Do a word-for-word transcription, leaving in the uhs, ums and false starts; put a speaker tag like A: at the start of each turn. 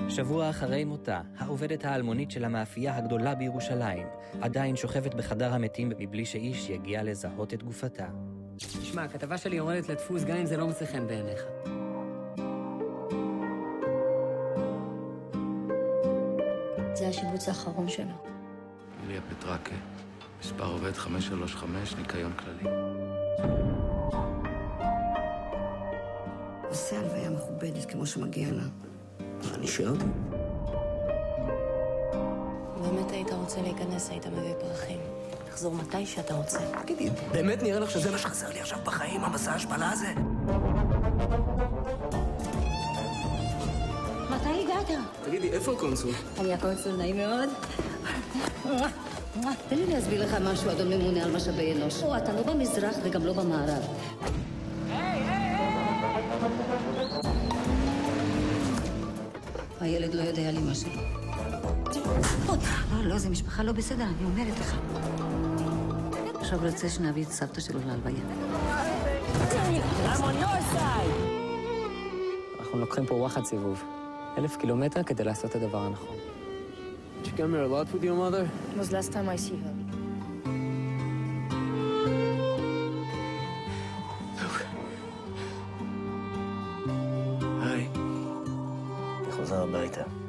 A: שבוע אחרי מותה, העובדת האלמונית של המאפייה הגדולה בירושלים, עדיין שוכבת בחדר המתים מבלי שאיש יגיע לזהות את גופתה.
B: תשמע, הכתבה שלי יורדת לדפוס גם אם זה לא מוצא חן בעיניך.
C: זה השיבוץ האחרון שלו.
D: ליה פטרקה, מספר עובד חמש שלוש חמש, ניקיון כללי.
E: עושה הלוויה מכובדת כמו שמגיע לה.
F: אני שאלתי.
C: באמת היית רוצה להיכנס, היית מביא פרחים. תחזור מתי שאתה רוצה.
F: תגידי, באמת נראה לך שזה מה שחסר לי עכשיו בחיים, המסע ההשפלה הזה?
C: מתי הגעת?
F: תגידי, איפה הקונסול?
C: אני הקונסול, נעים מאוד. תן לי להסביר לך משהו, אדון ממונה על משאבי אנוש. או, אתה לא במזרח וגם לא במערב. הילד לא יודע על אמא שלו. לא, לא, זה משפחה לא בסדר, אני אומרת לך. עכשיו רוצה שנביא את סבתא שלו להלוויה.
B: אנחנו לוקחים פה וואחד סיבוב. אלף קילומטר כדי לעשות את הדבר הנכון.
F: Did you come here a lot with your mother?
C: It was last time I see her.
F: היי. אני חוזר הביתה.